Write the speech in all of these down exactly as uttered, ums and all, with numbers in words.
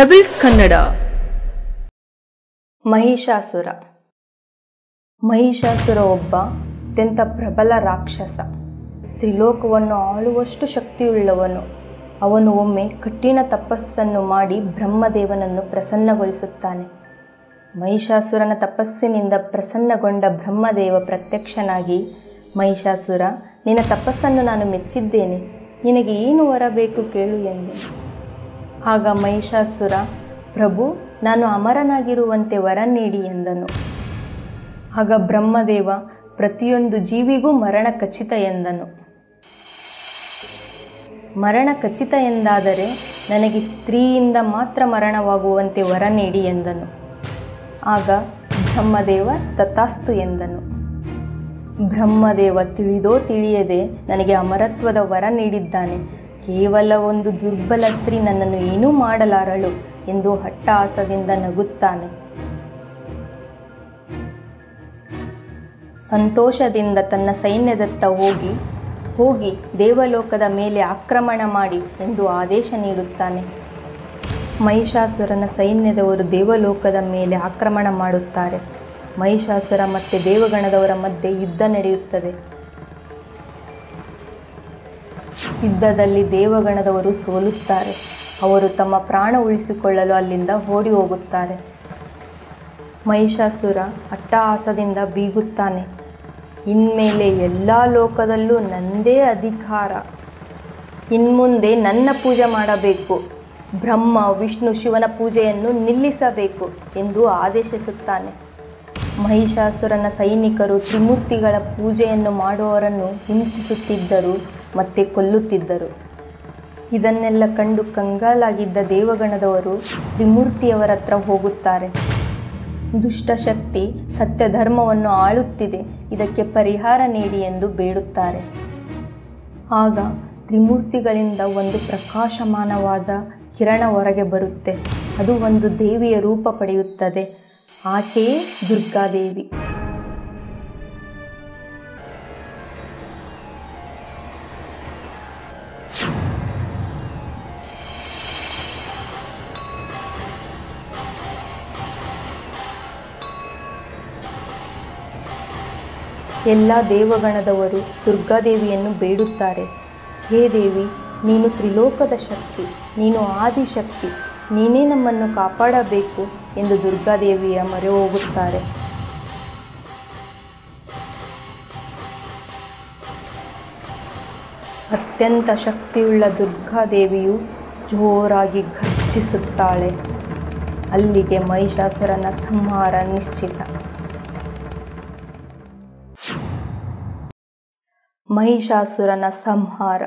Pebbles Kannada. Mahishasura. Mahishasura ಒಬ್ಬ ಅತ್ಯಂತ ಪ್ರಬಲ ರಾಕ್ಷಸ. ತ್ರಿಲೋಕವನ್ನು ಆಳುವಷ್ಟು ಶಕ್ತಿಯುಳ್ಳವನು. ಅವನು ಒಮ್ಮೆ ಕಠಿಣ ತಪಸ್ಸನ್ನು ಮಾಡಿ ಬ್ರಹ್ಮದೇವನನ್ನು ಪ್ರಸನ್ನಗೊಳಿಸುತ್ತಾನೆ. ಮಹಿಷಾಸುರನ ತಪಸ್ಸಿನಿಂದ ಪ್ರಸನ್ನಗೊಂಡ ಬ್ರಹ್ಮದೇವ ಪ್ರತ್ಯಕ್ಷನಾಗಿ, ಮಹಿಷಾಸುರ, ನಿನ್ನ ತಪಸ್ಸನ್ನು ನಾನು ಮೆಚ್ಚಿದ್ದೇನೆ, ನಿನಗೆ ಏನು ವರ ಬೇಕು ಕೇಳು ಎಂದು. ಆಗ ಮಹಿಷಾಸುರ, ಪ್ರಭು, ನಾನು ಅಮರನಾಗಿರುವಂತೆ ವರ ನೀಡಿ ಎಂದನು. ಆಗ ಬ್ರಹ್ಮದೇವ, ಪ್ರತಿಯೊಂದು ಜೀವಿಗೂ ಮರಣ ಖಚಿತ ಎಂದನು. ಮರಣ ಖಚಿತ ಎಂದಾದರೆ ನನಗೆ ಸ್ತ್ರೀಯಿಂದ ಮಾತ್ರ ಮರಣವಾಗುವಂತೆ ವರ ನೀಡಿ ಎಂದನು. ಆಗ ಬ್ರಹ್ಮದೇವ ತಥಾಸ್ತು ಎಂದನು. ಬ್ರಹ್ಮದೇವ ತಿಳಿದೋ ತಿಳಿಯದೆ ನನಗೆ ಅಮರತ್ವದ ವರ ನೀಡಿದ್ದಾನೆ. ಕೇವಲ ಒಂದು ದುರ್ಬಲ ಸ್ತ್ರೀ ನನ್ನನ್ನು ಏನೂ ಮಾಡಲಾರಳು ಎಂದು ಹಟ್ಟಹಾಸದಿಂದ ನಗುತ್ತಾನೆ. ಸಂತೋಷದಿಂದ ತನ್ನ ಸೈನ್ಯದತ್ತ ಹೋಗಿ ಹೋಗಿ ದೇವಲೋಕದ ಮೇಲೆ ಆಕ್ರಮಣ ಮಾಡಿ ಎಂದು ಆದೇಶ ನೀಡುತ್ತಾನೆ. ಮಹಿಷಾಸುರನ ಸೈನ್ಯದವರು ದೇವಲೋಕದ ಮೇಲೆ ಆಕ್ರಮಣ ಮಾಡುತ್ತಾರೆ. ಮಹಿಷಾಸುರ ಮತ್ತು ದೇವಗಣದವರ ಮಧ್ಯೆ ಯುದ್ಧ ನಡೆಯುತ್ತದೆ. ಯುದ್ಧದಲ್ಲಿ ದೇವಗಣದವರು ಸೋಲುತ್ತಾರೆ. ಅವರು ತಮ್ಮ ಪ್ರಾಣ ಉಳಿಸಿಕೊಳ್ಳಲು ಅಲ್ಲಿಂದ ಓಡಿ ಹೋಗುತ್ತಾರೆ. ಮಹಿಷಾಸುರ ಅಟ್ಟಹಾಸದಿಂದ ಬೀಗುತ್ತಾನೆ. ಇನ್ಮೇಲೆ ಎಲ್ಲ ಲೋಕದಲ್ಲೂ ನನ್ನದೇ ಅಧಿಕಾರ, ಇನ್ಮುಂದೆ ನನ್ನ ಪೂಜೆ ಮಾಡಬೇಕು, ಬ್ರಹ್ಮ ವಿಷ್ಣು ಶಿವನ ಪೂಜೆಯನ್ನು ನಿಲ್ಲಿಸಬೇಕು ಎಂದು ಆದೇಶಿಸುತ್ತಾನೆ. ಮಹಿಷಾಸುರನ ಸೈನಿಕರು ತ್ರಿಮೂರ್ತಿಗಳ ಪೂಜೆಯನ್ನು ಮಾಡುವವರನ್ನು ಹಿಂಸಿಸುತ್ತಿದ್ದರು ಮತ್ತು ಕೊಲ್ಲುತ್ತಿದ್ದರು. ಇದನ್ನೆಲ್ಲ ಕಂಡು ಕಂಗಾಲಾಗಿದ್ದ ದೇವಗಣದವರು ತ್ರಿಮೂರ್ತಿಯವರ ಹತ್ರ ಹೋಗುತ್ತಾರೆ. ದುಷ್ಟಶಕ್ತಿ ಸತ್ಯ ಧರ್ಮವನ್ನು ಆಳುತ್ತಿದೆ, ಇದಕ್ಕೆ ಪರಿಹಾರ ನೀಡಿ ಎಂದು ಬೇಡುತ್ತಾರೆ. ಆಗ ತ್ರಿಮೂರ್ತಿಗಳಿಂದ ಒಂದು ಪ್ರಕಾಶಮಾನವಾದ ಕಿರಣ ಹೊರಗೆ ಬರುತ್ತೆ. ಅದು ಒಂದು ದೇವಿಯ ರೂಪ ಪಡೆಯುತ್ತದೆ. ಆಕೆಯೇ ದುರ್ಗಾದೇವಿ. ಎಲ್ಲ ದೇವಗಣದವರು ದುರ್ಗಾದೇವಿಯನ್ನು ಬೇಡುತ್ತಾರೆ. ಹೇ ದೇವಿ, ನೀನು ತ್ರಿಲೋಕದ ಶಕ್ತಿ, ನೀನು ಆದಿಶಕ್ತಿ, ನೀನೇ ನಮ್ಮನ್ನು ಕಾಪಾಡಬೇಕು ಎಂದು ದುರ್ಗಾದೇವಿಯ ಮೊರೆ ಹೋಗುತ್ತಾರೆ. ಅತ್ಯಂತ ಶಕ್ತಿಯುಳ್ಳ ದುರ್ಗಾದೇವಿಯು ಜೋರಾಗಿ ಘರ್ಜಿಸುತ್ತಾಳೆ. ಅಲ್ಲಿಗೆ ಮಹಿಷಾಸುರನ ಸಂಹಾರ ನಿಶ್ಚಿತ. ಮಹಿಷಾಸುರನ ಸಂಹಾರ.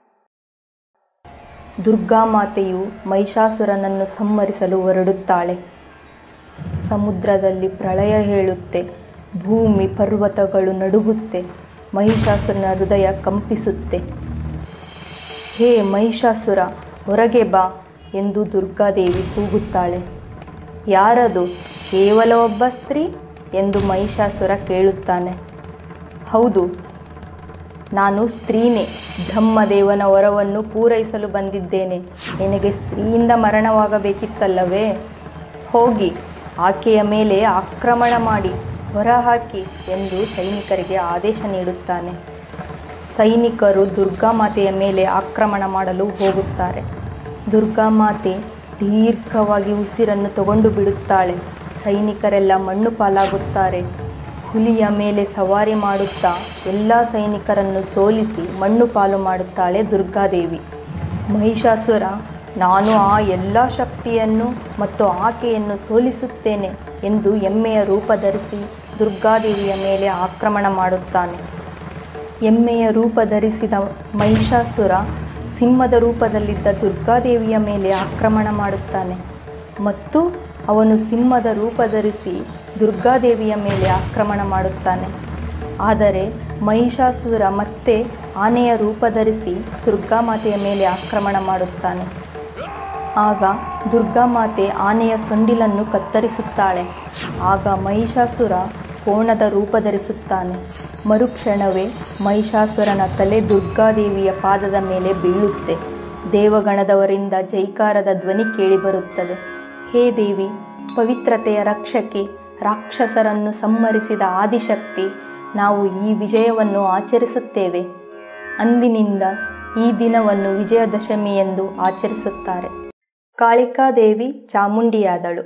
ದುರ್ಗಾಮಾತೆಯು ಮಹಿಷಾಸುರನನ್ನು ಸಂಹರಿಸಲು ಹೊರಡುತ್ತಾಳೆ. ಸಮುದ್ರದಲ್ಲಿ ಪ್ರಳಯ ಹೇಳುತ್ತೆ. ಭೂಮಿ ಪರ್ವತಗಳು ನಡುಗುತ್ತೆ. ಮಹಿಷಾಸುರನ ಹೃದಯ ಕಂಪಿಸುತ್ತೆ. ಹೇ ಮಹಿಷಾಸುರ, ಹೊರಗೆ ಬಾ ಎಂದು ದುರ್ಗಾದೇವಿ ಕೂಗುತ್ತಾಳೆ. ಯಾರದು? ಕೇವಲ ಒಬ್ಬ ಸ್ತ್ರೀ ಎಂದು ಮಹಿಷಾಸುರ ಕೇಳುತ್ತಾನೆ. ಹೌದು, ನಾನು ಸ್ತ್ರೀನೇ. ಬ್ರಹ್ಮದೇವನ ವರವನ್ನು ಪೂರೈಸಲು ಬಂದಿದ್ದೇನೆ. ನಿನಗೆ ಸ್ತ್ರೀಯಿಂದ ಮರಣವಾಗಬೇಕಿತ್ತಲ್ಲವೇ? ಹೋಗಿ ಆಕೆಯ ಮೇಲೆ ಆಕ್ರಮಣ ಮಾಡಿ ಹೊರಹಾಕಿ ಎಂದು ಸೈನಿಕರಿಗೆ ಆದೇಶ ನೀಡುತ್ತಾನೆ. ಸೈನಿಕರು ದುರ್ಗಾಮಾತೆಯ ಮೇಲೆ ಆಕ್ರಮಣ ಮಾಡಲು ಹೋಗುತ್ತಾರೆ. ದುರ್ಗಾಮಾತೆ ದೀರ್ಘವಾಗಿ ಉಸಿರನ್ನು ತಗೊಂಡು ಬಿಡುತ್ತಾಳೆ. ಸೈನಿಕರೆಲ್ಲ ಮಣ್ಣು ಪಾಲಾಗುತ್ತಾರೆ. ಹುಲಿಯ ಮೇಲೆ ಸವಾರಿ ಮಾಡುತ್ತಾ ಎಲ್ಲ ಸೈನಿಕರನ್ನು ಸೋಲಿಸಿ ಮಣ್ಣು ಪಾಲು ಮಾಡುತ್ತಾಳೆ ದುರ್ಗಾದೇವಿ. ಮಹಿಷಾಸುರ, ನಾನು ಆ ಎಲ್ಲ ಶಕ್ತಿಯನ್ನು ಮತ್ತು ಆಕೆಯನ್ನು ಸೋಲಿಸುತ್ತೇನೆ ಎಂದು ಎಮ್ಮೆಯ ರೂಪ ಧರಿಸಿ ದುರ್ಗಾದೇವಿಯ ಮೇಲೆ ಆಕ್ರಮಣ ಮಾಡುತ್ತಾನೆ. ಎಮ್ಮೆಯ ರೂಪ ಧರಿಸಿದ ಮಹಿಷಾಸುರ ಸಿಂಹದ ರೂಪದಲ್ಲಿದ್ದ ದುರ್ಗಾದೇವಿಯ ಮೇಲೆ ಆಕ್ರಮಣ ಮಾಡುತ್ತಾನೆ ಮತ್ತು ಅವನು ಸಿಂಹದ ರೂಪ ಧರಿಸಿ ದುರ್ಗಾದೇವಿಯ ಮೇಲೆ ಆಕ್ರಮಣ ಮಾಡುತ್ತಾನೆ. ಆದರೆ ಮಹಿಷಾಸುರ ಮತ್ತೆ ಆನೆಯ ರೂಪ ಧರಿಸಿ ದುರ್ಗಾಮಾತೆಯ ಮೇಲೆ ಆಕ್ರಮಣ ಮಾಡುತ್ತಾನೆ. ಆಗ ದುರ್ಗಾಮಾತೆ ಆನೆಯ ಸೊಂಡಿಲನ್ನು ಕತ್ತರಿಸುತ್ತಾಳೆ. ಆಗ ಮಹಿಷಾಸುರ ಕೋಣದ ರೂಪ ಧರಿಸುತ್ತಾನೆ. ಮರುಕ್ಷಣವೇ ಮಹಿಷಾಸುರನ ತಲೆ ದುರ್ಗಾದೇವಿಯ ಪಾದದ ಮೇಲೆ ಬೀಳುತ್ತೆ. ದೇವಗಣದವರಿಂದ ಜೈಕಾರದ ಧ್ವನಿ ಕೇಳಿಬರುತ್ತದೆ. ಹೇ ದೇವಿ, ಪವಿತ್ರತೆಯ ರಕ್ಷಕಿ, ರಾಕ್ಷಸರನ್ನು ಸಂಹರಿಸಿದ ಆದಿಶಕ್ತಿ, ನಾವು ಈ ವಿಜಯವನ್ನು ಆಚರಿಸುತ್ತೇವೆ. ಅಂದಿನಿಂದ ಈ ದಿನವನ್ನು ವಿಜಯದಶಮಿ ಎಂದು ಆಚರಿಸುತ್ತಾರೆ. ಕಾಳಿಕಾದೇವಿ ಚಾಮುಂಡಿಯಾದಳು.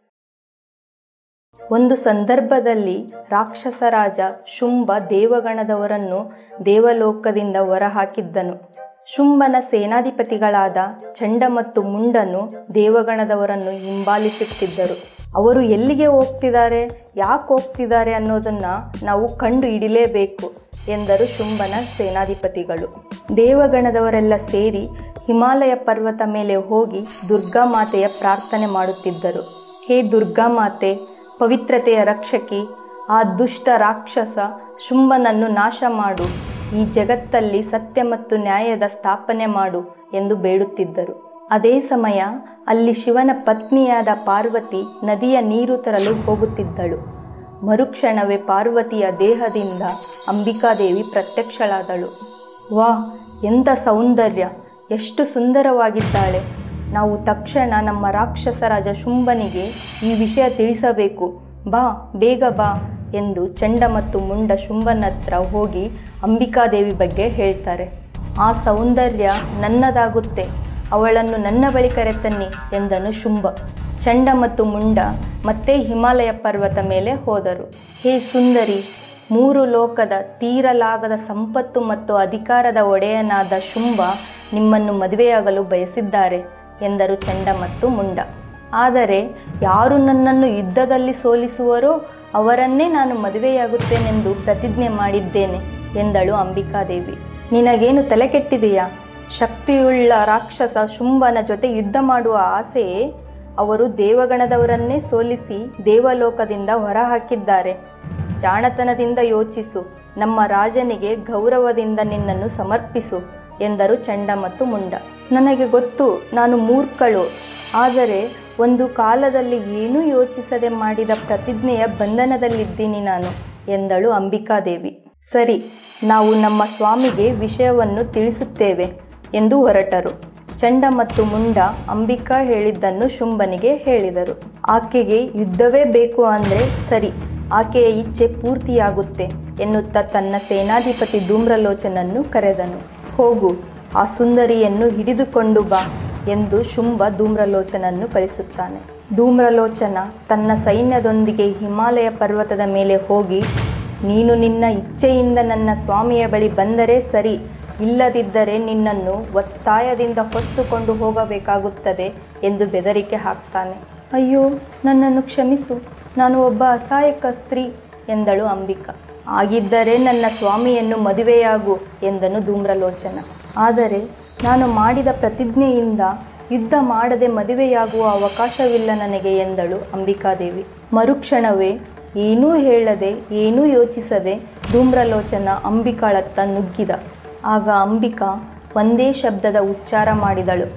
ಒಂದು ಸಂದರ್ಭದಲ್ಲಿ ರಾಕ್ಷಸ ರಾಜ ಶುಂಭ ದೇವಗಣದವರನ್ನು ದೇವಲೋಕದಿಂದ ಹೊರಹಾಕಿದ್ದನು. ಶುಂಭನ ಸೇನಾಧಿಪತಿಗಳಾದ ಚಂಡ ಮತ್ತು ಮುಂಡನು ದೇವಗಣದವರನ್ನು ಹಿಂಬಾಲಿಸುತ್ತಿದ್ದರು. ಅವರು ಎಲ್ಲಿಗೆ ಹೋಗ್ತಿದ್ದಾರೆ, ಯಾಕೆ ಹೋಗ್ತಿದ್ದಾರೆ ಅನ್ನೋದನ್ನು ನಾವು ಕಂಡು ಹಿಡಿಲೇಬೇಕು ಎಂದರು ಶುಂಭನ ಸೇನಾಧಿಪತಿಗಳು. ದೇವಗಣದವರೆಲ್ಲ ಸೇರಿ ಹಿಮಾಲಯ ಪರ್ವತ ಮೇಲೆ ಹೋಗಿ ದುರ್ಗಾಮಾತೆಯ ಪ್ರಾರ್ಥನೆ ಮಾಡುತ್ತಿದ್ದರು. ಹೇ ದುರ್ಗಾಮಾತೆ, ಪವಿತ್ರತೆಯ ರಕ್ಷಕಿ, ಆ ದುಷ್ಟ ರಾಕ್ಷಸ ಶುಂಭನನ್ನು ನಾಶ ಮಾಡು, ಈ ಜಗತ್ತಲ್ಲಿ ಸತ್ಯ ಮತ್ತು ನ್ಯಾಯದ ಸ್ಥಾಪನೆ ಮಾಡು ಎಂದು ಬೇಡುತ್ತಿದ್ದರು. ಅದೇ ಸಮಯ ಅಲ್ಲಿ ಶಿವನ ಪತ್ನಿಯಾದ ಪಾರ್ವತಿ ನದಿಯ ನೀರು ತರಲು ಹೋಗುತ್ತಿದ್ದಳು. ಮರುಕ್ಷಣವೇ ಪಾರ್ವತಿಯ ದೇಹದಿಂದ ಅಂಬಿಕಾದೇವಿ ಪ್ರತ್ಯಕ್ಷಳಾದಳು. ವಾ, ಎಂಥ ಸೌಂದರ್ಯ, ಎಷ್ಟು ಸುಂದರವಾಗಿದ್ದಾಳೆ! ನಾವು ತಕ್ಷಣ ನಮ್ಮ ರಾಕ್ಷಸ ರಾಜ ಶುಂಭನಿಗೆ ಈ ವಿಷಯ ತಿಳಿಸಬೇಕು. ಬಾ, ಬೇಗ ಬಾ ಎಂದು ಚಂಡ ಮತ್ತು ಮುಂಡ ಶುಂಭನತ್ರ ಹೋಗಿ ಅಂಬಿಕಾದೇವಿ ಬಗ್ಗೆ ಹೇಳ್ತಾರೆ. ಆ ಸೌಂದರ್ಯ ನನ್ನದಾಗುತ್ತೆ, ಅವಳನ್ನು ನನ್ನ ಬಳಿ ಕರೆತನ್ನಿ ಎಂದನು ಶುಂಭ. ಚಂಡ ಮತ್ತು ಮುಂಡ ಮತ್ತೆ ಹಿಮಾಲಯ ಪರ್ವತ ಮೇಲೆ ಹೋದರು. ಹೇ ಸುಂದರಿ, ಮೂರು ಲೋಕದ ತೀರಲಾಗದ ಸಂಪತ್ತು ಮತ್ತು ಅಧಿಕಾರದ ಒಡೆಯನಾದ ಶುಂಭ ನಿಮ್ಮನ್ನು ಮದುವೆಯಾಗಲು ಬಯಸಿದ್ದಾರೆ ಎಂದರು ಚಂಡ ಮತ್ತು ಮುಂಡ. ಆದರೆ ಯಾರು ನನ್ನನ್ನು ಯುದ್ಧದಲ್ಲಿ ಸೋಲಿಸುವರೋ ಅವರನ್ನೇ ನಾನು ಮದುವೆಯಾಗುತ್ತೇನೆಂದು ಪ್ರತಿಜ್ಞೆ ಮಾಡಿದ್ದೇನೆ ಎಂದಳು ಅಂಬಿಕಾದೇವಿ. ನಿನಗೇನು ತಲೆ ಕೆಟ್ಟಿದೆಯಾ? ಶಕ್ತಿಯುಳ್ಳ ರಾಕ್ಷಸ ಶುಂಭನ ಜೊತೆ ಯುದ್ಧ ಮಾಡುವ ಆಸೆಯೇ? ಅವರು ದೇವಗಣದವರನ್ನೇ ಸೋಲಿಸಿ ದೇವಲೋಕದಿಂದ ಹೊರಹಾಕಿದ್ದಾರೆ. ಜಾಣತನದಿಂದ ಯೋಚಿಸು, ನಮ್ಮ ರಾಜನಿಗೆ ಗೌರವದಿಂದ ನಿನ್ನನ್ನು ಸಮರ್ಪಿಸು ಎಂದರು ಚಂಡ ಮತ್ತು ಮುಂಡ. ನನಗೆ ಗೊತ್ತು, ನಾನು ಮೂರ್ಖಳು, ಆದರೆ ಒಂದು ಕಾಲದಲ್ಲಿ ಏನೂ ಯೋಚಿಸದೆ ಮಾಡಿದ ಪ್ರತಿಜ್ಞೆಯ ಬಂಧನದಲ್ಲಿದ್ದೀನಿ ನಾನು ಎಂದಳು ಅಂಬಿಕಾದೇವಿ. ಸರಿ, ನಾವು ನಮ್ಮ ಸ್ವಾಮಿಗೆ ವಿಷಯವನ್ನು ತಿಳಿಸುತ್ತೇವೆ ಎಂದು ಹೊರಟರು. ಚಂಡ ಮತ್ತು ಮುಂಡ ಅಂಬಿಕಾ ಹೇಳಿದ್ದನ್ನು ಶುಂಭನಿಗೆ ಹೇಳಿದರು. ಆಕೆಗೆ ಯುದ್ಧವೇ ಬೇಕು ಅಂದರೆ ಸರಿ, ಆಕೆಯ ಇಚ್ಛೆ ಪೂರ್ತಿಯಾಗುತ್ತೆ ಎನ್ನುತ್ತಾ ತನ್ನ ಸೇನಾಧಿಪತಿ ಧೂಮ್ರಲೋಚನನ್ನು ಕರೆದನು. ಹೋಗು, ಆ ಸುಂದರಿಯನ್ನು ಹಿಡಿದುಕೊಂಡು ಬಾ ಎಂದು ಶುಂಭ ಧೂಮ್ರಲೋಚನನ್ನು ಕಳಿಸುತ್ತಾನೆ. ಧೂಮ್ರಲೋಚನ ತನ್ನ ಸೈನ್ಯದೊಂದಿಗೆ ಹಿಮಾಲಯ ಪರ್ವತದ ಮೇಲೆ ಹೋಗಿ, ನೀನು ನಿನ್ನ ಇಚ್ಛೆಯಿಂದ ನನ್ನ ಸ್ವಾಮಿಯ ಬಳಿ ಬಂದರೆ ಸರಿ, ಇಲ್ಲದಿದ್ದರೆ ನಿನ್ನನ್ನು ಒತ್ತಾಯದಿಂದ ಹೊತ್ತುಕೊಂಡು ಹೋಗಬೇಕಾಗುತ್ತದೆ ಎಂದು ಬೆದರಿಕೆ ಹಾಕ್ತಾನೆ. ಅಯ್ಯೋ, ನನ್ನನ್ನು ಕ್ಷಮಿಸು, ನಾನು ಒಬ್ಬ ಅಸಹಾಯಕ ಸ್ತ್ರೀ ಎಂದಳು ಅಂಬಿಕಾ. ಆಗಿದ್ದರೆ ನನ್ನ ಸ್ವಾಮಿಯನ್ನು ಮದುವೆಯಾಗು ಎಂದನು ಧೂಮ್ರಲೋಚನ. ಆದರೆ ನಾನು ಮಾಡಿದ ಪ್ರತಿಜ್ಞೆಯಿಂದ ಯುದ್ಧ ಮಾಡದೆ ಮದುವೆಯಾಗುವ ಅವಕಾಶವಿಲ್ಲ ನನಗೆ ಎಂದಳು ಅಂಬಿಕಾದೇವಿ. ಮರುಕ್ಷಣವೇ ಏನೂ ಹೇಳದೆ ಏನೂ ಯೋಚಿಸದೆ ಧೂಮ್ರಲೋಚನ ಅಂಬಿಕಾಳತ್ತ ನುಗ್ಗಿದ. ಆಗ ಅಂಬಿಕಾ ಒಂದೇ ಶಬ್ದದ ಉಚ್ಚಾರ ಮಾಡಿದಳು,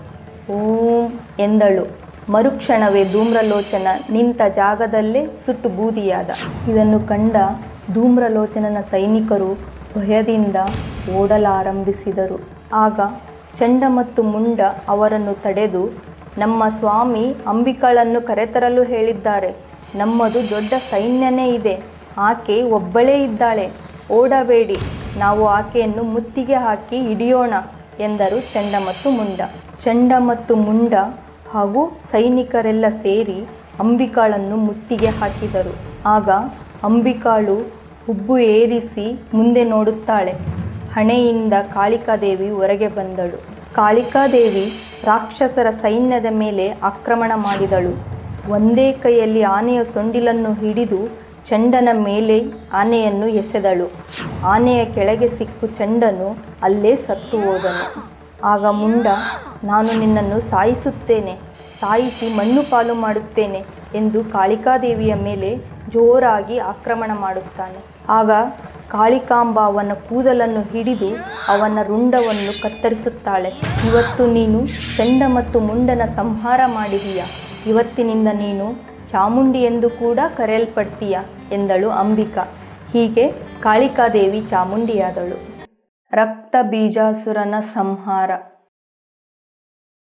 ಓಂ ಎಂದಳು. ಮರುಕ್ಷಣವೇ ಧೂಮ್ರಲೋಚನ ನಿಂತ ಜಾಗದಲ್ಲೇ ಸುಟ್ಟು ಬೂದಿಯಾದ. ಇದನ್ನು ಕಂಡ ಧೂಮ್ರಲೋಚನನ ಸೈನಿಕರು ಭಯದಿಂದ ಓಡಲಾರಂಭಿಸಿದರು. ಆಗ ಚಂಡ ಮತ್ತು ಮುಂಡ ಅವರನ್ನು ತಡೆದು, ನಮ್ಮ ಸ್ವಾಮಿ ಅಂಬಿಕಾಳನ್ನು ಕರೆತರಲು ಹೇಳಿದ್ದಾರೆ, ನಮ್ಮದು ದೊಡ್ಡ ಸೈನ್ಯನೇ ಇದೆ, ಆಕೆ ಒಬ್ಬಳೇ ಇದ್ದಾಳೆ, ಓಡಬೇಡಿ, ನಾವು ಆಕೆಯನ್ನು ಮುತ್ತಿಗೆ ಹಾಕಿ ಹಿಡಿಯೋಣ ಎಂದರು ಚಂಡ ಮತ್ತು ಮುಂಡ. ಚಂಡ ಮತ್ತು ಮುಂಡ ಹಾಗೂ ಸೈನಿಕರೆಲ್ಲ ಸೇರಿ ಅಂಬಿಕಾಳನ್ನು ಮುತ್ತಿಗೆ ಹಾಕಿದರು. ಆಗ ಅಂಬಿಕಾಳು ಹುಬ್ಬು ಏರಿಸಿ ಮುಂದೆ ನೋಡುತ್ತಾಳೆ. ಹಣೆಯಿಂದ ಕಾಳಿಕಾದೇವಿ ಹೊರಗೆ ಬಂದಳು. ಕಾಳಿಕಾದೇವಿ ರಾಕ್ಷಸರ ಸೈನ್ಯದ ಮೇಲೆ ಆಕ್ರಮಣ ಮಾಡಿದಳು. ಒಂದೇ ಕೈಯಲ್ಲಿ ಆನೆಯ ಸೊಂಡಿಲನ್ನು ಹಿಡಿದು ಚಂಡನ ಮೇಲೆ ಆನೆಯನ್ನು ಎಸೆದಳು. ಆನೆಯ ಕೆಳಗೆ ಸಿಕ್ಕು ಚಂಡನು ಅಲ್ಲೇ ಸತ್ತು ಹೋದನು. ಆಗ ಮುಂಡ, ನಾನು ನಿನ್ನನ್ನು ಸಾಯಿಸುತ್ತೇನೆ, ಸಾಯಿಸಿ ಮಣ್ಣು ಪಾಲು ಮಾಡುತ್ತೇನೆ ಎಂದು ಕಾಳಿಕಾದೇವಿಯ ಮೇಲೆ ಜೋರಾಗಿ ಆಕ್ರಮಣ ಮಾಡುತ್ತಾನೆ. ಆಗ ಕಾಳಿಕಾಂಬ ಅವನ ಕೂದಲನ್ನು ಹಿಡಿದು ಅವನ ರುಂಡವನ್ನು ಕತ್ತರಿಸುತ್ತಾಳೆ. ಇವತ್ತು ನೀನು ಚಂಡ ಮತ್ತು ಮುಂಡನ ಸಂಹಾರ ಮಾಡಿದೀಯ, ಇವತ್ತಿನಿಂದ ನೀನು ಚಾಮುಂಡಿ ಎಂದು ಕೂಡ ಕರೆಯಲ್ಪಡ್ತೀಯ ಎಂದಳು ಅಂಬಿಕಾ. ಹೀಗೆ ಕಾಳಿಕಾದೇವಿ ಚಾಮುಂಡಿಯಾದಳು. ರಕ್ತ ಬೀಜಾಸುರನ ಸಂಹಾರ.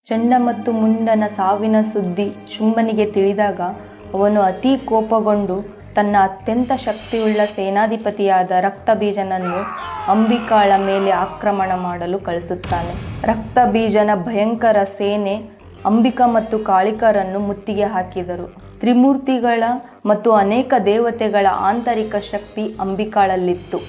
ಚಂಡ ಮತ್ತು ಮುಂಡನ ಸಾವಿನ ಸುದ್ದಿ ಶುಂಭನಿಗೆ ತಿಳಿದಾಗ ಅವನು ಅತೀ ಕೋಪಗೊಂಡು ತನ್ನ ಅತ್ಯಂತ ಶಕ್ತಿಯುಳ್ಳ ಸೇನಾಧಿಪತಿಯಾದ ರಕ್ತಬೀಜನನ್ನು ಅಂಬಿಕಾಳ ಮೇಲೆ ಆಕ್ರಮಣ ಮಾಡಲು ಕಳಿಸುತ್ತಾನೆ. ರಕ್ತಬೀಜನ ಭಯಂಕರ ಸೇನೆ ಅಂಬಿಕಾ ಮತ್ತು ಕಾಳಿಕರನ್ನು ಮುತ್ತಿಗೆ ಹಾಕಿದರು. ತ್ರಿಮೂರ್ತಿಗಳ ಮತ್ತು ಅನೇಕ ದೇವತೆಗಳ ಆಂತರಿಕ ಶಕ್ತಿ ಅಂಬಿಕಾಳಲ್ಲಿತ್ತು.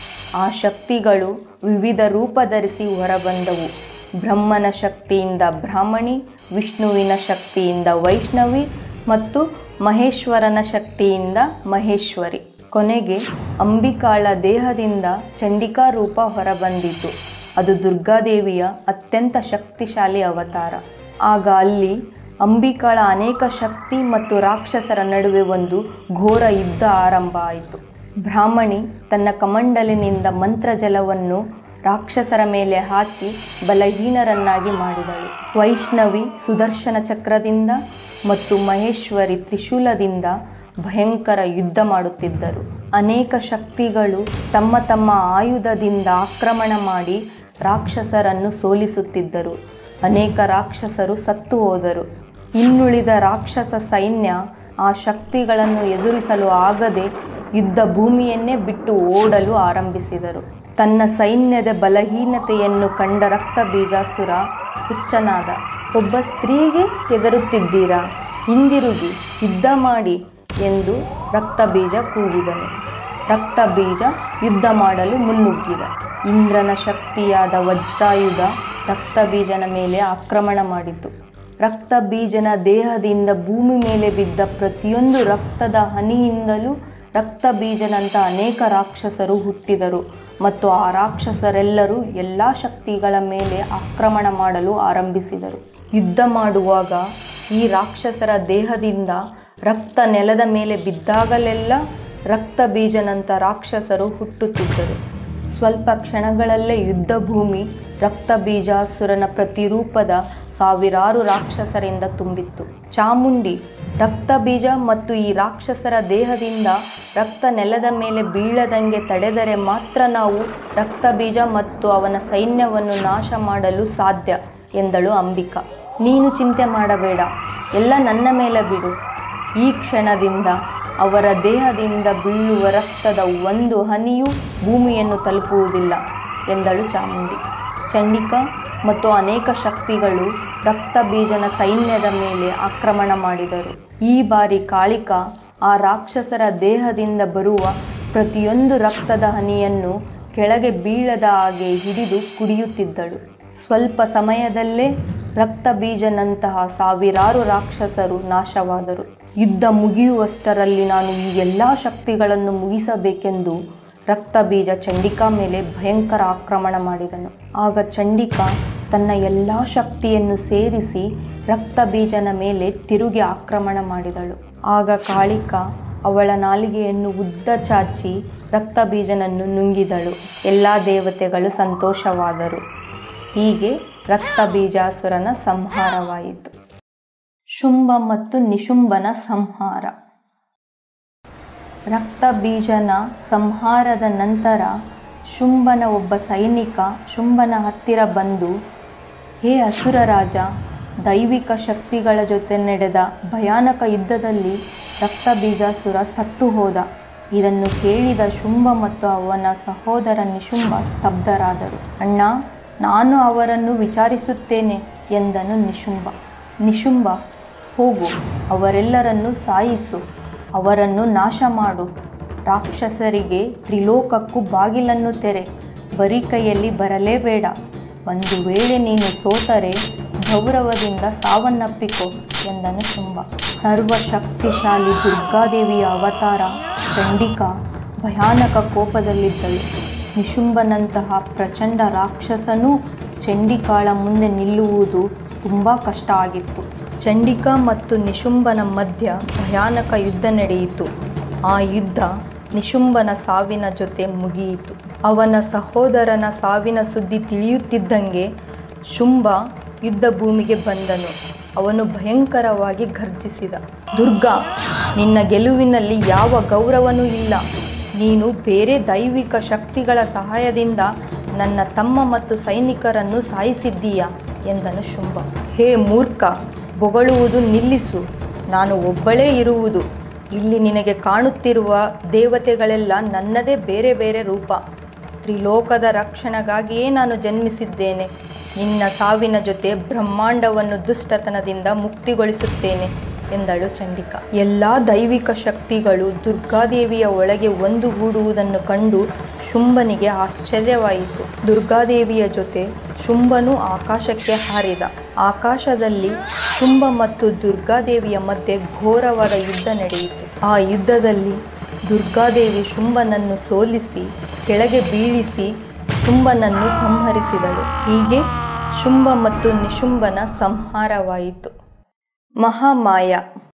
ಆ ಶಕ್ತಿಗಳು ವಿವಿಧ ರೂಪ ಧರಿಸಿ ಹೊರಬಂದವು. ಬ್ರಹ್ಮನ ಶಕ್ತಿಯಿಂದ ಬ್ರಾಹ್ಮಣಿ, ವಿಷ್ಣುವಿನ ಶಕ್ತಿಯಿಂದ ವೈಷ್ಣವಿ ಮತ್ತು ಮಹೇಶ್ವರನ ಶಕ್ತಿಯಿಂದ ಮಹೇಶ್ವರಿ. ಕೊನೆಗೆ ಅಂಬಿಕಾಳ ದೇಹದಿಂದ ಚಂಡಿಕಾ ರೂಪ ಹೊರಬಂದಿತು. ಅದು ದುರ್ಗಾದೇವಿಯ ಅತ್ಯಂತ ಶಕ್ತಿಶಾಲಿ ಅವತಾರ. ಆಗ ಅಲ್ಲಿ ಅಂಬಿಕಾಳ ಅನೇಕ ಶಕ್ತಿ ಮತ್ತು ರಾಕ್ಷಸರ ನಡುವೆ ಒಂದು ಘೋರ ಯುದ್ಧ ಆರಂಭ ಆಯಿತು. ಬ್ರಾಹ್ಮಣಿ ತನ್ನ ಕಮಂಡಲಿನಿಂದ ಮಂತ್ರಜಲವನ್ನು ರಾಕ್ಷಸರ ಮೇಲೆ ಹಾಕಿ ಬಲಹೀನರನ್ನಾಗಿ ಮಾಡಿದಳು. ವೈಷ್ಣವಿ ಸುದರ್ಶನ ಚಕ್ರದಿಂದ ಮತ್ತು ಮಹೇಶ್ವರಿ ತ್ರಿಶೂಲದಿಂದ ಭಯಂಕರ ಯುದ್ಧ ಮಾಡುತ್ತಿದ್ದರು. ಅನೇಕ ಶಕ್ತಿಗಳು ತಮ್ಮ ತಮ್ಮ ಆಯುಧದಿಂದ ಆಕ್ರಮಣ ಮಾಡಿ ರಾಕ್ಷಸರನ್ನು ಸೋಲಿಸುತ್ತಿದ್ದರು. ಅನೇಕ ರಾಕ್ಷಸರು ಸತ್ತು ಹೋದರು. ಇನ್ನುಳಿದ ರಾಕ್ಷಸ ಸೈನ್ಯ ಆ ಶಕ್ತಿಗಳನ್ನು ಎದುರಿಸಲು ಆಗದೆ ಯುದ್ಧ ಭೂಮಿಯನ್ನೇ ಬಿಟ್ಟು ಓಡಲು ಆರಂಭಿಸಿದರು. ತನ್ನ ಸೈನ್ಯದ ಬಲಹೀನತೆಯನ್ನು ಕಂಡ ರಕ್ತಬೀಜಾಸುರ ಹುಚ್ಚನಾದ. ಒಬ್ಬ ಸ್ತ್ರೀಗೆ ಹೆದರುತ್ತಿದ್ದೀರಾ? ಹಿಂದಿರುಗಿ ಯುದ್ಧ ಮಾಡಿ ಎಂದು ರಕ್ತಬೀಜ ಕೂಗಿದನು. ರಕ್ತಬೀಜ ಯುದ್ಧ ಮಾಡಲು ಮುನ್ನುಗ್ಗಿದ. ಇಂದ್ರನ ಶಕ್ತಿಯಾದ ವಜ್ರಾಯುಧ ರಕ್ತಬೀಜನ ಮೇಲೆ ಆಕ್ರಮಣ ಮಾಡಿತು. ರಕ್ತಬೀಜನ ದೇಹದಿಂದ ಭೂಮಿ ಮೇಲೆ ಬಿದ್ದ ಪ್ರತಿಯೊಂದು ರಕ್ತದ ಹನಿಯಿಂದಲೂ ರಕ್ತಬೀಜನಂಥ ಅನೇಕ ರಾಕ್ಷಸರು ಹುಟ್ಟಿದರು ಮತ್ತು ಆ ರಾಕ್ಷಸರೆಲ್ಲರೂ ಎಲ್ಲ ಶಕ್ತಿಗಳ ಮೇಲೆ ಆಕ್ರಮಣ ಮಾಡಲು ಆರಂಭಿಸಿದರು. ಯುದ್ಧ ಮಾಡುವಾಗ ಈ ರಾಕ್ಷಸರ ದೇಹದಿಂದ ರಕ್ತ ನೆಲದ ಮೇಲೆ ಬಿದ್ದಾಗಲೆಲ್ಲ ರಕ್ತಬೀಜನಂಥ ರಾಕ್ಷಸರು ಹುಟ್ಟುತ್ತಿದ್ದರು. ಸ್ವಲ್ಪ ಕ್ಷಣಗಳಲ್ಲೇ ಯುದ್ಧ ಭೂಮಿ ರಕ್ತಬೀಜಾಸುರನ ಪ್ರತಿರೂಪದ ಸಾವಿರಾರು ರಾಕ್ಷಸರಿಂದ ತುಂಬಿತ್ತು. ಚಾಮುಂಡಿ, ರಕ್ತಬೀಜ ಮತ್ತು ಈ ರಾಕ್ಷಸರ ದೇಹದಿಂದ ರಕ್ತ ನೆಲದ ಮೇಲೆ ಬೀಳದಂಗೆ ತಡೆದರೆ ಮಾತ್ರ ನಾವು ರಕ್ತಬೀಜ ಮತ್ತು ಅವನ ಸೈನ್ಯವನ್ನು ನಾಶ ಮಾಡಲು ಸಾಧ್ಯ ಎಂದಳು ಅಂಬಿಕಾ. ನೀನು ಚಿಂತೆ ಮಾಡಬೇಡ, ಎಲ್ಲ ನನ್ನ ಮೇಲೆ ಬಿಡು. ಈ ಕ್ಷಣದಿಂದ ಅವರ ದೇಹದಿಂದ ಬೀಳುವ ರಕ್ತದ ಒಂದು ಹನಿಯೂ ಭೂಮಿಯನ್ನು ತಲುಪುವುದಿಲ್ಲ ಎಂದಳು ಚಾಮುಂಡಿ. ಚಂಡಿಕಾ ಮತ್ತು ಅನೇಕ ಶಕ್ತಿಗಳು ರಕ್ತಬೀಜನ ಸೈನ್ಯದ ಮೇಲೆ ಆಕ್ರಮಣ ಮಾಡಿದರು. ಈ ಬಾರಿ ಕಾಳಿಕಾ ಆ ರಾಕ್ಷಸರ ದೇಹದಿಂದ ಬರುವ ಪ್ರತಿಯೊಂದು ರಕ್ತದ ಹನಿಯನ್ನು ಕೆಳಗೆ ಬೀಳದ ಹಾಗೆ ಹಿಡಿದು ಕುಡಿಯುತ್ತಿದ್ದಳು. ಸ್ವಲ್ಪ ಸಮಯದಲ್ಲೇ ರಕ್ತಬೀಜನಂತಹ ಸಾವಿರಾರು ರಾಕ್ಷಸರು ನಾಶವಾದರು. ಯುದ್ಧ ಮುಗಿಯುವಷ್ಟರಲ್ಲಿ ನಾನು ಈ ಎಲ್ಲ ಶಕ್ತಿಗಳನ್ನು ಮುಗಿಸಬೇಕೆಂದು ರಕ್ತಬೀಜ ಚಂಡಿಕಾ ಮೇಲೆ ಭಯಂಕರ ಆಕ್ರಮಣ ಮಾಡಿದನು. ಆಗ ಚಂಡಿಕಾ ತನ್ನ ಎಲ್ಲ ಶಕ್ತಿಯನ್ನು ಸೇರಿಸಿ ರಕ್ತಬೀಜನ ಮೇಲೆ ತಿರುಗಿ ಆಕ್ರಮಣ ಮಾಡಿದಳು. ಆಗ ಕಾಳಿಕಾ ಅವಳ ನಾಲಿಗೆಯನ್ನು ಉದ್ದ ಚಾಚಿ ರಕ್ತಬೀಜನನ್ನು ನುಂಗಿದಳು. ಎಲ್ಲ ದೇವತೆಗಳು ಸಂತೋಷವಾದರು. ಹೀಗೆ ರಕ್ತಬೀಜಾಸುರನ ಸಂಹಾರವಾಯಿತು. ಶುಂಭ ಮತ್ತು ನಿಶುಂಭನ ಸಂಹಾರ. ರಕ್ತಬೀಜನ ಸಂಹಾರದ ನಂತರ ಶುಂಭನ ಒಬ್ಬ ಸೈನಿಕ ಶುಂಭನ ಹತ್ತಿರ ಬಂದು, ಹೇ ಅಸುರ ರಾಜ, ದೈವಿಕ ಶಕ್ತಿಗಳ ಜೊತೆ ನಡೆದ ಭಯಾನಕ ಯುದ್ಧದಲ್ಲಿ ರಕ್ತಬೀಜಾಸುರ ಸತ್ತು ಹೋದ. ಇದನ್ನು ಕೇಳಿದ ಶುಂಭ ಮತ್ತು ಅವನ ಸಹೋದರ ನಿಶುಂಭ ಸ್ತಬ್ಧರಾದರು. ಅಣ್ಣ, ನಾನು ಅವರನ್ನು ವಿಚಾರಿಸುತ್ತೇನೆ ಎಂದನು ನಿಶುಂಭ. ನಿಶುಂಭ, ಹೋಗು, ಅವರೆಲ್ಲರನ್ನು ಸಾಯಿಸು, ಅವರನ್ನು ನಾಶ ಮಾಡು. ರಾಕ್ಷಸರಿಗೆ ತ್ರಿಲೋಕಕ್ಕೂ ಬಾಗಿಲನ್ನು ತೆರೆ, ಬರೀ ಕೈಯಲ್ಲಿ ಬರಲೇಬೇಡ. ಒಂದು ವೇಳೆ ನೀನು ಸೋತರೆ ಗೌರವದಿಂದ ಸಾವನ್ನಪ್ಪಿಕೋ ಎಂದನು ಶುಂಭ. ಸರ್ವಶಕ್ತಿಶಾಲಿ ದುರ್ಗಾದೇವಿಯ ಅವತಾರ ಚಂಡಿಕಾ ಭಯಾನಕ ಕೋಪದಲ್ಲಿದ್ದಳು. ನಿಶುಂಭನಂತಹ ಪ್ರಚಂಡ ರಾಕ್ಷಸನೂ ಚಂಡಿಕಾಳ ಮುಂದೆ ನಿಲ್ಲುವುದು ತುಂಬ ಕಷ್ಟ ಆಗಿತ್ತು. ಚಂಡಿಕಾ ಮತ್ತು ನಿಶುಂಭನ ಮಧ್ಯ ಭಯಾನಕ ಯುದ್ಧ ನಡೆಯಿತು. ಆ ಯುದ್ಧ ನಿಶುಂಭನ ಸಾವಿನ ಜೊತೆ ಮುಗಿಯಿತು. ಅವನ ಸಹೋದರನ ಸಾವಿನ ಸುದ್ದಿ ತಿಳಿಯುತ್ತಿದ್ದಂಗೆ ಶುಂಭ ಯುದ್ಧ ಭೂಮಿಗೆ ಬಂದನು. ಅವನು ಭಯಂಕರವಾಗಿ ಘರ್ಜಿಸಿದ, ದುರ್ಗಾ, ನಿನ್ನ ಗೆಲುವಿನಲ್ಲಿ ಯಾವ ಗೌರವನೂ ಇಲ್ಲ. ನೀನು ಬೇರೆ ದೈವಿಕ ಶಕ್ತಿಗಳ ಸಹಾಯದಿಂದ ನನ್ನ ತಮ್ಮ ಮತ್ತು ಸೈನಿಕರನ್ನು ಸಾಯಿಸಿದ್ದೀಯಾ. ಎಂದನು ಶುಂಭ. ಹೇ ಮೂರ್ಖ, ಬೊಗಳುವುದು ನಿಲ್ಲಿಸು. ನಾನು ಒಬ್ಬಳೇ ಇರುವುದು. ಇಲ್ಲಿ ನಿನಗೆ ಕಾಣುತ್ತಿರುವ ದೇವತೆಗಳೆಲ್ಲ ನನ್ನದೇ ಬೇರೆ ಬೇರೆ ರೂಪ. ತ್ರಿಲೋಕದ ರಕ್ಷಣೆಗಾಗಿಯೇ ನಾನು ಜನ್ಮಿಸಿದ್ದೇನೆ. ನಿನ್ನ ಸಾವಿನ ಜೊತೆ ಬ್ರಹ್ಮಾಂಡವನ್ನು ದುಷ್ಟತನದಿಂದ ಮುಕ್ತಿಗೊಳಿಸುತ್ತೇನೆ ಎಂದಳು ಚಂಡಿಕಾ. ಎಲ್ಲ ದೈವಿಕ ಶಕ್ತಿಗಳು ದುರ್ಗಾದೇವಿಯ ಒಳಗೆ ಒಂದುಗೂಡುವುದನ್ನು ಕಂಡು ಶುಂಭನಿಗೆ ಆಶ್ಚರ್ಯವಾಯಿತು. ದುರ್ಗಾದೇವಿಯ ಜೊತೆ ಶುಂಭನು ಆಕಾಶಕ್ಕೆ ಹಾರಿದ. ಆಕಾಶದಲ್ಲಿ ಶುಂಭ ಮತ್ತು ದುರ್ಗಾದೇವಿಯ ಮಧ್ಯೆ ಘೋರವಾದ ಯುದ್ಧ ನಡೆಯಿತು. ಆ ಯುದ್ಧದಲ್ಲಿ ದುರ್ಗಾದೇವಿ ಶುಂಭನನ್ನು ಸೋಲಿಸಿ ಕೆಳಗೆ ಬೀಳಿಸಿ ಶುಂಭನನ್ನು ಸಂಹರಿಸಿದಳು. ಹೀಗೆ ಶುಂಭ ಮತ್ತು ನಿಶುಂಭನ ಸಂಹಾರವಾಯಿತು. ಮಹಾಮಾಯ.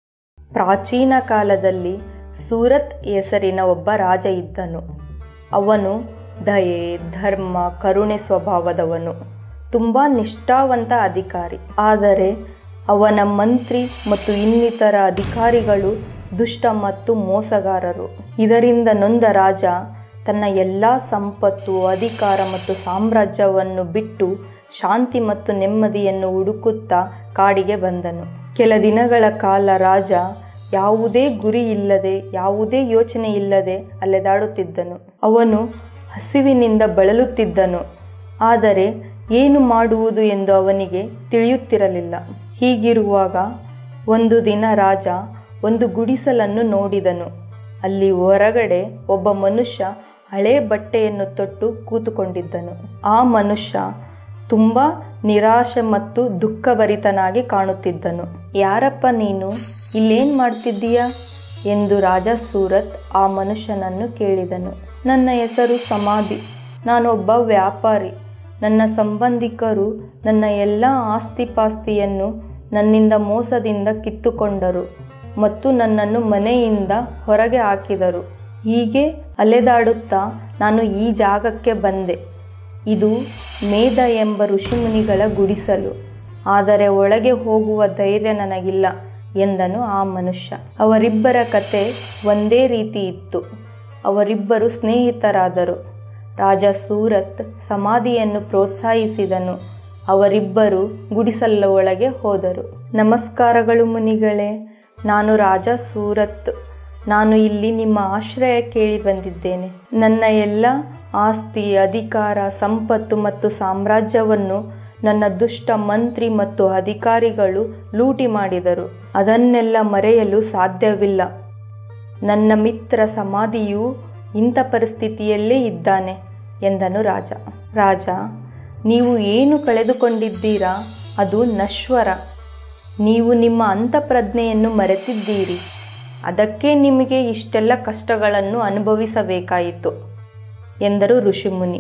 ಪ್ರಾಚೀನ ಕಾಲದಲ್ಲಿ ಸೂರತ್ ಹೆಸರಿನ ಒಬ್ಬ ರಾಜ ಇದ್ದನು. ಅವನು ದಯೆ, ಧರ್ಮ, ಕರುಣೆ ಸ್ವಭಾವದವನು. ತುಂಬ ನಿಷ್ಠಾವಂತ ಅಧಿಕಾರಿ. ಆದರೆ ಅವನ ಮಂತ್ರಿ ಮತ್ತು ಇನ್ನಿತರ ಅಧಿಕಾರಿಗಳು ದುಷ್ಟ ಮತ್ತು ಮೋಸಗಾರರು. ಇದರಿಂದ ನೊಂದ ರಾಜ ತನ್ನ ಎಲ್ಲ ಸಂಪತ್ತು, ಅಧಿಕಾರ ಮತ್ತು ಸಾಮ್ರಾಜ್ಯವನ್ನು ಬಿಟ್ಟು ಶಾಂತಿ ಮತ್ತು ನೆಮ್ಮದಿಯನ್ನು ಹುಡುಕುತ್ತಾ ಕಾಡಿಗೆ ಬಂದನು. ಕೆಲ ದಿನಗಳ ಕಾಲ ರಾಜ ಯಾವುದೇ ಗುರಿ ಇಲ್ಲದೆ, ಯಾವುದೇ ಯೋಚನೆ ಇಲ್ಲದೆ ಅಲೆದಾಡುತ್ತಿದ್ದನು. ಅವನು ಹಸಿವಿನಿಂದ ಬಳಲುತ್ತಿದ್ದನು. ಆದರೆ ಏನು ಮಾಡುವುದು ಎಂದು ಅವನಿಗೆ ತಿಳಿಯುತ್ತಿರಲಿಲ್ಲ. ಹೀಗಿರುವಾಗ ಒಂದು ದಿನ ರಾಜ ಒಂದು ಗುಡಿಸಲನ್ನು ನೋಡಿದನು. ಅಲ್ಲಿ ಹೊರಗಡೆ ಒಬ್ಬ ಮನುಷ್ಯ ಹಳೆ ಬಟ್ಟೆಯನ್ನು ತೊಟ್ಟು ಕೂತುಕೊಂಡಿದ್ದನು. ಆ ಮನುಷ್ಯ ತುಂಬ ನಿರಾಶೆ ಮತ್ತು ದುಃಖಭರಿತನಾಗಿ ಕಾಣುತ್ತಿದ್ದನು. ಯಾರಪ್ಪ ನೀನು, ಇಲ್ಲೇನು ಮಾಡ್ತಿದ್ದೀಯಾ ಎಂದು ರಾಜ ಸೂರತ್ ಆ ಮನುಷ್ಯನನ್ನು ಕೇಳಿದನು. ನನ್ನ ಹೆಸರು ಸಮಾಧಿ. ನಾನೊಬ್ಬ ವ್ಯಾಪಾರಿ. ನನ್ನ ಸಂಬಂಧಿಕರು ನನ್ನ ಎಲ್ಲ ಆಸ್ತಿಪಾಸ್ತಿಯನ್ನು ನನ್ನಿಂದ ಮೋಸದಿಂದ ಕಿತ್ತುಕೊಂಡರು ಮತ್ತು ನನ್ನನ್ನು ಮನೆಯಿಂದ ಹೊರಗೆ ಹಾಕಿದರು. ಹೀಗೆ ಅಲೆದಾಡುತ್ತಾ ನಾನು ಈ ಜಾಗಕ್ಕೆ ಬಂದೆ. ಇದು ಮೇಧ ಎಂಬ ಋಷಿಮುನಿಗಳ ಗುಡಿಸಲು. ಆದರೆ ಒಳಗೆ ಹೋಗುವ ಧೈರ್ಯ ನನಗಿಲ್ಲ ಎಂದನು ಆ ಮನುಷ್ಯ. ಅವರಿಬ್ಬರ ಕತೆ ಒಂದೇ ರೀತಿ ಇತ್ತು. ಅವರಿಬ್ಬರು ಸ್ನೇಹಿತರಾದರು. ರಾಜ ಸೂರತ್ ಸಮಾಧಿಯನ್ನು ಪ್ರೋತ್ಸಾಹಿಸಿದನು. ಅವರಿಬ್ಬರು ಗುಡಿಸಲ ಒಳಗೆ ಹೋದರು. ನಮಸ್ಕಾರಗಳು ಮುನಿಗಳೇ, ನಾನು ರಾಜ ಸೂರತ್. ನಾನು ಇಲ್ಲಿ ನಿಮ್ಮ ಆಶ್ರಯ ಕೇಳಿ ಬಂದಿದ್ದೇನೆ. ನನ್ನ ಎಲ್ಲ ಆಸ್ತಿ, ಅಧಿಕಾರ, ಸಂಪತ್ತು ಮತ್ತು ಸಾಮ್ರಾಜ್ಯವನ್ನು ನನ್ನ ದುಷ್ಟ ಮಂತ್ರಿ ಮತ್ತು ಅಧಿಕಾರಿಗಳು ಲೂಟಿ ಮಾಡಿದರು. ಅದನ್ನೆಲ್ಲ ಮರೆಯಲು ಸಾಧ್ಯವಿಲ್ಲ. ನನ್ನ ಮಿತ್ರ ಸಮಾಧಿಯು ಇಂಥ ಪರಿಸ್ಥಿತಿಯಲ್ಲೇ ಇದ್ದಾನೆ ಎಂದನು ರಾಜ. ರಾಜ, ನೀವು ಏನು ಕಳೆದುಕೊಂಡಿದ್ದೀರಾ ಅದು ನಶ್ವರ. ನೀವು ನಿಮ್ಮ ಅಂತಃಪ್ರಜ್ಞೆಯನ್ನು ಮರೆತಿದ್ದೀರಿ. ಅದಕ್ಕೆ ನಿಮಗೆ ಇಷ್ಟೆಲ್ಲ ಕಷ್ಟಗಳನ್ನು ಅನುಭವಿಸಬೇಕಾಯಿತು ಎಂದರು ಋಷಿಮುನಿ.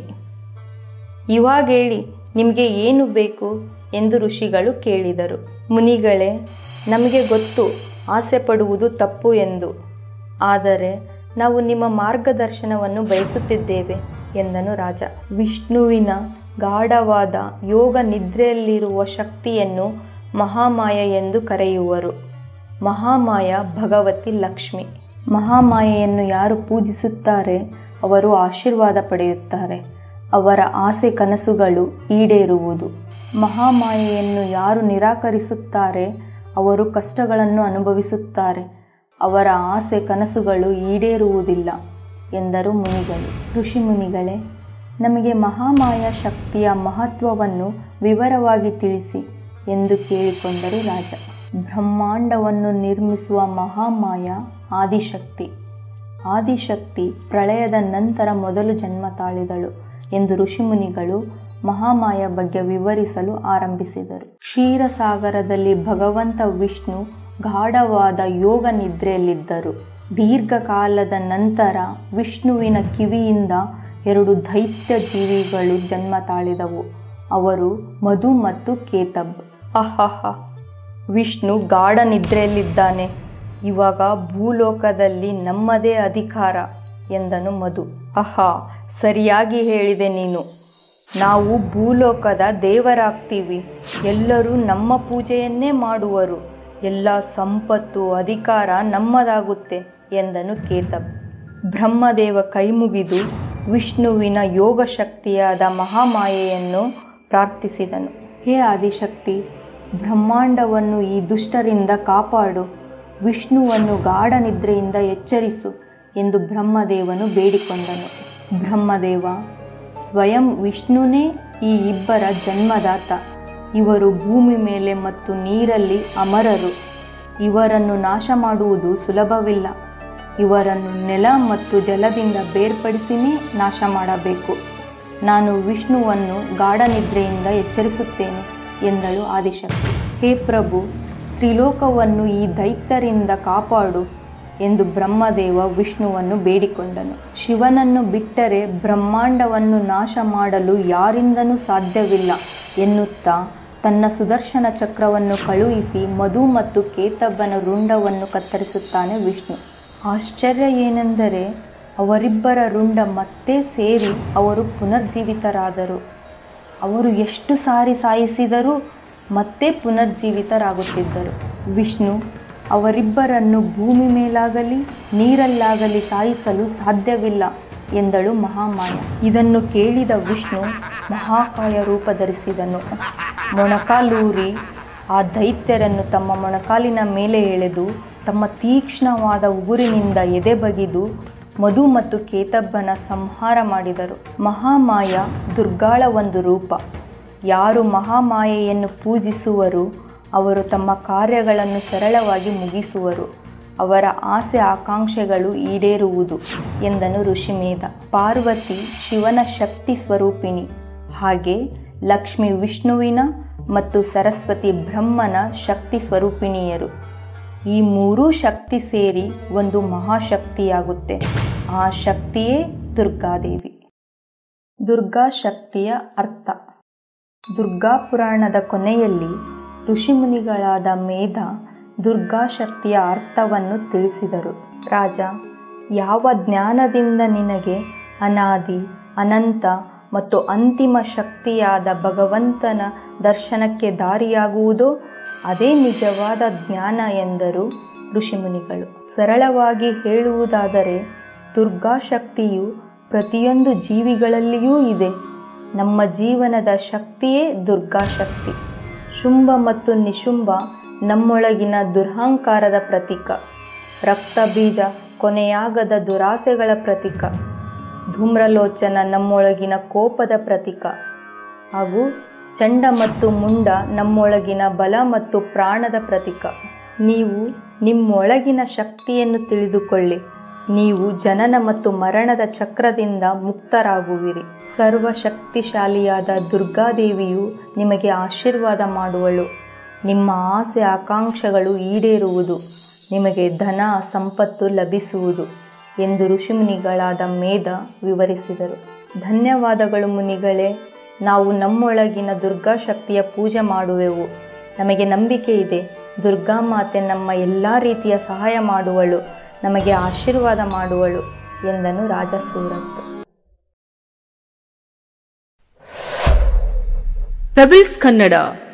ಇವಾಗ ಹೇಳಿ, ನಿಮಗೆ ಏನು ಬೇಕು ಎಂದು ಋಷಿಗಳು ಕೇಳಿದರು. ಮುನಿಗಳೇ, ನಮಗೆ ಗೊತ್ತು ಆಸೆ ಪಡುವುದು ತಪ್ಪು ಎಂದು. ಆದರೆ ನಾವು ನಿಮ್ಮ ಮಾರ್ಗದರ್ಶನವನ್ನು ಬಯಸುತ್ತಿದ್ದೇವೆ ಎಂದನು ರಾಜ. ವಿಷ್ಣುವಿನ ಗಾಢವಾದ ಯೋಗ ನಿದ್ರೆಯಲ್ಲಿರುವ ಶಕ್ತಿಯನ್ನು ಮಹಾಮಾಯ ಎಂದು ಕರೆಯುವರು. ಮಹಾಮಾಯ ಭಗವತಿ ಲಕ್ಷ್ಮಿ. ಮಹಾಮಾಯೆಯನ್ನು ಯಾರು ಪೂಜಿಸುತ್ತಾರೆ ಅವರು ಆಶೀರ್ವಾದ ಪಡೆಯುತ್ತಾರೆ. ಅವರ ಆಸೆ ಕನಸುಗಳು ಈಡೇರುವುದು. ಮಹಾಮಾಯೆಯನ್ನು ಯಾರು ನಿರಾಕರಿಸುತ್ತಾರೆ ಅವರು ಕಷ್ಟಗಳನ್ನು ಅನುಭವಿಸುತ್ತಾರೆ. ಅವರ ಆಸೆ ಕನಸುಗಳು ಈಡೇರುವುದಿಲ್ಲ ಎಂದರು ಮುನಿಗಳು. ಋಷಿ ಮುನಿಗಳೇ, ನಮಗೆ ಮಹಾಮಾಯ ಶಕ್ತಿಯ ಮಹತ್ವವನ್ನು ವಿವರವಾಗಿ ತಿಳಿಸಿ ಎಂದು ಕೇಳಿಕೊಂಡರು ರಾಜ. ಬ್ರಹ್ಮಾಂಡವನ್ನು ನಿರ್ಮಿಸುವ ಮಹಾಮಾಯ ಆದಿಶಕ್ತಿ. ಆದಿಶಕ್ತಿ ಪ್ರಳಯದ ನಂತರ ಮೊದಲು ಜನ್ಮ ತಾಳಿದಳು ಎಂದು ಋಷಿಮುನಿಗಳು ಮಹಾಮಾಯ ಬಗ್ಗೆ ವಿವರಿಸಲು ಆರಂಭಿಸಿದರು. ಕ್ಷೀರಸಾಗರದಲ್ಲಿ ಭಗವಂತ ವಿಷ್ಣು ಗಾಢವಾದ ಯೋಗ ನಿದ್ರೆಯಲ್ಲಿದ್ದರು. ದೀರ್ಘಕಾಲದ ನಂತರ ವಿಷ್ಣುವಿನ ಕಿವಿಯಿಂದ ಎರಡು ದೈತ್ಯ ಜೀವಿಗಳು ಜನ್ಮ ತಾಳಿದವು. ಅವರು ಮಧು ಮತ್ತು ಕೇತಬ್. ಅಹಹ, ವಿಷ್ಣು ಗಾಢ ನಿದ್ರೆಯಲ್ಲಿದ್ದಾನೆ. ಇವಾಗ ಭೂಲೋಕದಲ್ಲಿ ನಮ್ಮದೇ ಅಧಿಕಾರ ಎಂದನು ಮಧು. ಆಹಾ, ಸರಿಯಾಗಿ ಹೇಳಿದೆ ನೀನು. ನಾವು ಭೂಲೋಕದ ದೇವರಾಗ್ತೀವಿ. ಎಲ್ಲರೂ ನಮ್ಮ ಪೂಜೆಯನ್ನೇ ಮಾಡುವರು. ಎಲ್ಲ ಸಂಪತ್ತು, ಅಧಿಕಾರ ನಮ್ಮದಾಗುತ್ತೆ ಎಂದನು ಕೇತಬ್. ಬ್ರಹ್ಮದೇವ ಕೈಮುಗಿದು ವಿಷ್ಣುವಿನ ಯೋಗ ಶಕ್ತಿಯಾದ ಮಹಾಮಾಯೆಯನ್ನು ಪ್ರಾರ್ಥಿಸಿದನು. ಹೇ ಆದಿಶಕ್ತಿ, ಬ್ರಹ್ಮಾಂಡವನ್ನು ಈ ದುಷ್ಟರಿಂದ ಕಾಪಾಡು, ವಿಷ್ಣುವನ್ನು ಗಾಢ ನಿದ್ರೆಯಿಂದ ಎಚ್ಚರಿಸು ಎಂದು ಬ್ರಹ್ಮದೇವನು ಬೇಡಿಕೊಂಡನು. ಬ್ರಹ್ಮದೇವ ಸ್ವಯಂ ವಿಷ್ಣುನೇ ಈ ಇಬ್ಬರ ಜನ್ಮದಾತ. ಇವರು ಭೂಮಿ ಮೇಲೆ ಮತ್ತು ನೀರಲ್ಲಿ ಅಮರರು. ಇವರನ್ನು ನಾಶ ಮಾಡುವುದು ಸುಲಭವಿಲ್ಲ. ಇವರನ್ನು ನೆಲ ಮತ್ತು ಜಲದಿಂದ ಬೇರ್ಪಡಿಸಿನೇ ನಾಶ ಮಾಡಬೇಕು. ನಾನು ವಿಷ್ಣುವನ್ನು ಗಾಢ ನಿದ್ರೆಯಿಂದ ಎಚ್ಚರಿಸುತ್ತೇನೆ ಎಂದಳು ಆದಿಶಕ್ತಿ. ಹೇ ಪ್ರಭು, ತ್ರಿಲೋಕವನ್ನು ಈ ದೈತ್ಯರಿಂದ ಕಾಪಾಡು ಎಂದು ಬ್ರಹ್ಮದೇವ ವಿಷ್ಣುವನ್ನು ಬೇಡಿಕೊಂಡನು. ಶಿವನನ್ನು ಬಿಟ್ಟರೆ ಬ್ರಹ್ಮಾಂಡವನ್ನು ನಾಶ ಮಾಡಲು ಯಾರಿಂದನೂ ಸಾಧ್ಯವಿಲ್ಲ ಎನ್ನುತ್ತಾ ತನ್ನ ಸುದರ್ಶನ ಚಕ್ರವನ್ನು ಕಳುಹಿಸಿ ಮಧು ಮತ್ತು ಕೇತಬ್ಬನ ರುಂಡವನ್ನು ಕತ್ತರಿಸುತ್ತಾನೆ ವಿಷ್ಣು. ಆಶ್ಚರ್ಯ ಏನೆಂದರೆ ಅವರಿಬ್ಬರ ರುಂಡ ಮತ್ತೆ ಸೇರಿ ಅವರು ಪುನರ್ಜೀವಿತರಾದರು. ಅವರು ಎಷ್ಟು ಸಾರಿ ಸಾಯಿಸಿದರೂ ಮತ್ತೆ ಪುನರ್ಜೀವಿತರಾಗುತ್ತಿದ್ದರು. ವಿಷ್ಣು ಅವರಿಬ್ಬರನ್ನು ಭೂಮಿ ಮೇಲಾಗಲಿ ನೀರಲ್ಲಾಗಲಿ ಸಾಯಿಸಲು ಸಾಧ್ಯವಿಲ್ಲ ಎಂದಳು ಮಹಾಮಾಯ. ಇದನ್ನು ಕೇಳಿದ ವಿಷ್ಣು ಮಹಾಕಾಯ ರೂಪ ಧರಿಸಿದನು. ಮೊಣಕಾಲೂರಿ ಆ ದೈತ್ಯರನ್ನು ತಮ್ಮ ಮೊಣಕಾಲಿನ ಮೇಲೆ ಎಳೆದು ತಮ್ಮ ತೀಕ್ಷ್ಣವಾದ ಉಗುರಿನಿಂದ ಎದೆ ಬಗಿದು ಮಧು ಮತ್ತು ಕೇತಬ್ಬನ ಸಂಹಾರ ಮಾಡಿದರು. ಮಹಾಮಾಯ ದುರ್ಗಾಳ ಒಂದು ರೂಪ. ಯಾರು ಮಹಾಮಾಯೆಯನ್ನು ಪೂಜಿಸುವರು ಅವರು ತಮ್ಮ ಕಾರ್ಯಗಳನ್ನು ಸರಳವಾಗಿ ಮುಗಿಸುವರು. ಅವರ ಆಸೆ ಆಕಾಂಕ್ಷೆಗಳು ಈಡೇರುವುದು ಎಂದನು ಋಷಿಮೇಧ. ಪಾರ್ವತಿ ಶಿವನ ಶಕ್ತಿ ಸ್ವರೂಪಿಣಿ. ಹಾಗೆ ಲಕ್ಷ್ಮಿ ವಿಷ್ಣುವಿನ ಮತ್ತು ಸರಸ್ವತಿ ಬ್ರಹ್ಮನ ಶಕ್ತಿ ಸ್ವರೂಪಿಣಿಯರು. ಈ ಮೂರೂ ಶಕ್ತಿ ಸೇರಿ ಒಂದು ಮಹಾಶಕ್ತಿಯಾಗುತ್ತೆ. ಆ ಶಕ್ತಿಯೇ ದುರ್ಗಾದೇವಿ. ದುರ್ಗಾ ಶಕ್ತಿಯ ಅರ್ಥ. ದುರ್ಗಾ ಪುರಾಣದ ಕೊನೆಯಲ್ಲಿ ಋಷಿಮುನಿಗಳಾದ ಮೇಧ ದುರ್ಗಾ ಶಕ್ತಿಯ ಅರ್ಥವನ್ನು ತಿಳಿಸಿದರು. ರಾಜ, ಯಾವ ಜ್ಞಾನದಿಂದ ನಿನಗೆ ಅನಾದಿ, ಅನಂತ ಮತ್ತು ಅಂತಿಮ ಶಕ್ತಿಯಾದ ಭಗವಂತನ ದರ್ಶನಕ್ಕೆ ದಾರಿಯಾಗುವುದೋ ಅದೇ ನಿಜವಾದ ಜ್ಞಾನ ಎಂದರು ಋಷಿಮುನಿಗಳು. ಸರಳವಾಗಿ ಹೇಳುವುದಾದರೆ ದುರ್ಗಾ ಶಕ್ತಿಯು ಪ್ರತಿಯೊಂದು ಜೀವಿಗಳಲ್ಲಿಯೂ ಇದೆ. ನಮ್ಮ ಜೀವನದ ಶಕ್ತಿಯೇ ದುರ್ಗಾ ಶಕ್ತಿ. ಶುಂಭ ಮತ್ತು ನಿಶುಂಭ ನಮ್ಮೊಳಗಿನ ದುರಹಂಕಾರದ ಪ್ರತೀಕ. ರಕ್ತ ಬೀಜ ಕೊನೆಯಾಗದ ದುರಾಸೆಗಳ ಪ್ರತೀಕ. ಧೂಮ್ರಲೋಚನ ನಮ್ಮೊಳಗಿನ ಕೋಪದ ಪ್ರತೀಕ. ಹಾಗೂ ಚಂಡ ಮತ್ತು ಮುಂಡ ನಮ್ಮೊಳಗಿನ ಬಲ ಮತ್ತು ಪ್ರಾಣದ ಪ್ರತೀಕ. ನೀವು ನಿಮ್ಮೊಳಗಿನ ಶಕ್ತಿಯನ್ನು ತಿಳಿದುಕೊಳ್ಳಿ. ನೀವು ಜನನ ಮತ್ತು ಮರಣದ ಚಕ್ರದಿಂದ ಮುಕ್ತರಾಗುವಿರಿ. ಸರ್ವಶಕ್ತಿಶಾಲಿಯಾದ ದುರ್ಗಾದೇವಿಯು ನಿಮಗೆ ಆಶೀರ್ವಾದ ಮಾಡುವಳು. ನಿಮ್ಮ ಆಸೆ ಆಕಾಂಕ್ಷೆಗಳು ಈಡೇರುವುದು. ನಿಮಗೆ ಧನ ಸಂಪತ್ತು ಲಭಿಸುವುದು ಎಂದು ಋಷಿಮುನಿಗಳಾದ ಮೇಧ ವಿವರಿಸಿದರು. ಧನ್ಯವಾದಗಳು ಮುನಿಗಳೇ. ನಾವು ನಮ್ಮೊಳಗಿನ ದುರ್ಗಾ ಶಕ್ತಿಯ ಪೂಜೆ ಮಾಡುವೆವು. ನಮಗೆ ನಂಬಿಕೆ ಇದೆ, ದುರ್ಗಾ ಮಾತೆ ನಮ್ಮ ಎಲ್ಲ ರೀತಿಯ ಸಹಾಯ ಮಾಡುವಳು, ನಮಗೆ ಆಶೀರ್ವಾದ ಮಾಡುವಳು ಎಂದನು ರಾಜ ಸೂರತ್. ಪೆಬಲ್ಸ್ ಕನ್ನಡ